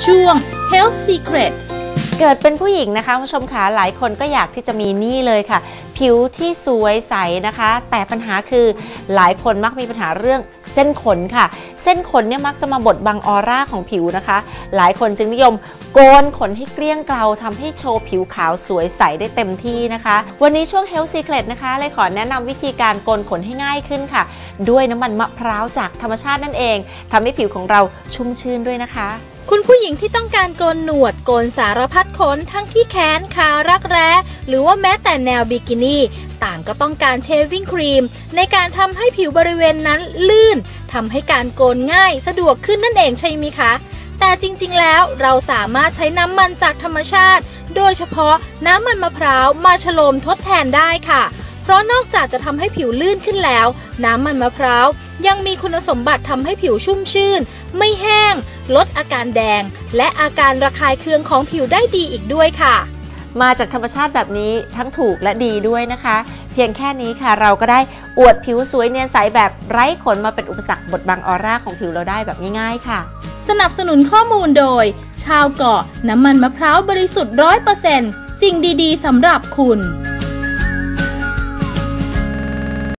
ช่วง Health Secret เกิดเป็นผู้หญิงนะคะผู้ชมคะหลายคนก็อยากที่จะมีนี่เลยค่ะผิวที่สวยใสนะคะแต่ปัญหาคือหลายคนมักมีปัญหาเรื่องเส้นขนค่ะเส้นขนเนี่ยมักจะมาบดบังออร่าของผิวนะคะหลายคนจึงนิยมโกนขนให้เกลี้ยงเกลาทำให้โชว์ผิวขาวสวยใสได้เต็มที่นะคะวันนี้ช่วง Health Secret นะคะเลยขอแนะนำวิธีการโกนขนให้ง่ายขึ้นค่ะด้วยน้ำมันมะพร้าวจากธรรมชาตินั่นเองทำให้ผิวของเราชุ่มชื่นด้วยนะคะคุณผู้หญิงที่ต้องการโกนหนวดโกนสารพัดขนทั้งที่แขนขารักแร้หรือว่าแม้แต่แนวบิกินี่ต่างก็ต้องการเชฟวิ่งครีมในการทำให้ผิวบริเวณนั้นลื่นทำให้การโกนง่ายสะดวกขึ้นนั่นเองใช่ไหมคะแต่จริงๆแล้วเราสามารถใช้น้ำมันจากธรรมชาติโดยเฉพาะน้ำมันมะพร้าวมาฉโลมทดแทนได้ค่ะเพราะนอกจากจะทำให้ผิวลื่นขึ้นแล้วน้ำมันมะพร้าวยังมีคุณสมบัติทำให้ผิวชุ่มชื่นไม่แห้งลดอาการแดงและอาการระคายเคืองของผิวได้ดีอีกด้วยค่ะมาจากธรรมชาติแบบนี้ทั้งถูกและดีด้วยนะคะเพียงแค่นี้ค่ะเราก็ได้อวดผิวสวยเนียนใสแบบไร้ขนมาเป็นอุปสรรคบดบังออร่าของผิวเราได้แบบง่ายๆค่ะสนับสนุนข้อมูลโดยชาวเกาะน้ำมันมะพร้าวบริสุทธิ์ 100% สิ่งดีๆสำหรับคุณ